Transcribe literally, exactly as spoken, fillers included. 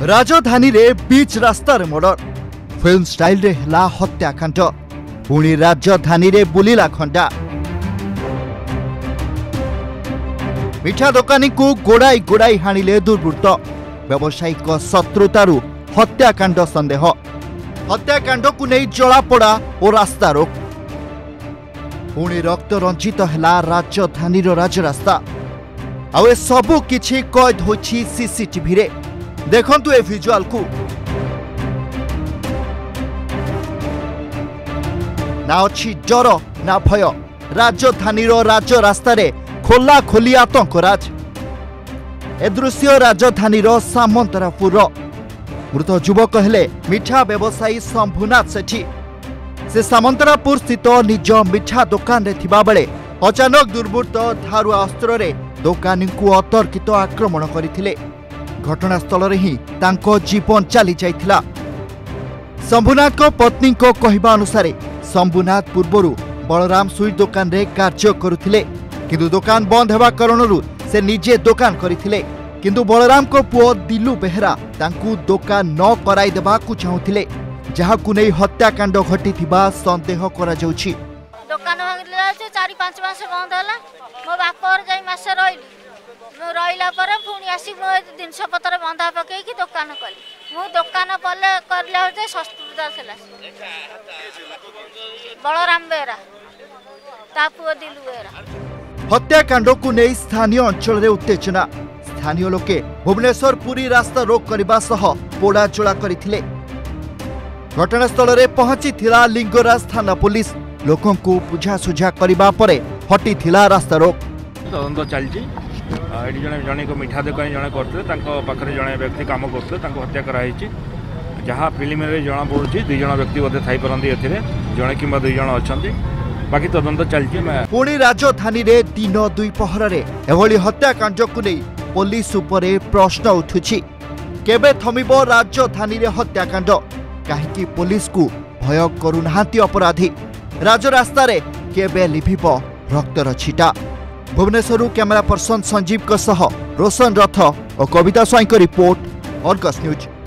राजधानी रे बीच रास्तार मर्डर फिल्म स्टाइल रे हला हत्याकांड पुणी राजधानी रे बुलिला खंडा मिठा दोकानी को गोड़ाई गोड़ाई हाणिले दुर्बृत्त व्यावसायिक शत्रुतारु हत्याकांड संदेह हत्याकांड को नहीं जलापोड़ा और रास्ता रोक पुणी रक्त रंजित हला राजधानी राजरास्ता आउ सबु किछि कैद होछि सीसीटीवी रे देखंतु ए विजुअल को ना अच्छी जर ना भय राजधानी राजरास्ता रे खोला खोली आतंकराज ए दृश्य राजधानी सामंतरापुर मृत युवक हेले मिठा व्यवसायी शंभुनाथ सेठी से सामंतरापुर स्थित निज मिठा दुकान रे थिबा बेले अचानक दुर्बृत्त धारुआ अस्त्र रे दुकानी को अतर्कित आक्रमण करथिले घटनास्थल रे ही तांको जीवन चली जाइथिला। शंभुनाथ को पत्नी को कहवा अनुसार शंभुनाथ पूर्वरु बलराम स्वीट दुकान रे कार्य करुथिले किंतु दुकान बंद हेबा कारणरु से निजे दुकान करिथिले किंतु बलराम को पुओ दिलु बेहरा तांकु दुकान न कराई देबा को चाहुथिले जहाकु नै हत्याकांड घटिथिबा संदेह करा जाउछि। दुकान भांगिला जे चार पाँच मास बंद होला मो बापर जाई मास रहिली मो रहिला पर पुणी आसी मो जिनस पत्र बंधा पके कि दुकान कली मो दुकान पले करले जे शत्रुता छला बलराम बेरा ता पुओ दिलु बेरा हत्याकांड को नहीं स्थानीय अंचल रे उत्तेजना स्थानीय लोके भुवनेश्वर पुरी रास्ता रोक करबा सह पोड़ा चोड़ा करथिले घटनास्थल रे पहुंची थिला लिंगराज थाना पुलिस लोकों को बुझा सुझा करबा परे हटी थिला रास्ता रोक तदंत चलछि एडी जने जने को मिठा दुकान जने करथले तांको पाखरे जने व्यक्ति काम करथले तांको हत्या करा हिछि जहा फिल्म रे जणा पड़ुछि दुई जण व्यक्ति बोधे थाई परंदी एथिरे जने किबा दुई जण अछंती बाकी तदंत चलछि। पुणी राजधानी रे दिन दुई पहर रे एभली हत्याकांड को नहीं पुलिस उपरे प्रश्न उठुछि केबे थमिबो राजधानी रे हत्याकांड काहेकि पुलिस को भय करुनाहांती अपराधी राजरास्ता रे केबे लिभिबो रक्तर छिटा। भुवनेश्वर कैमरा पर्सन संजीव को सह रोशन रथ और कविता स्वाई को रिपोर्ट अर्गस न्यूज।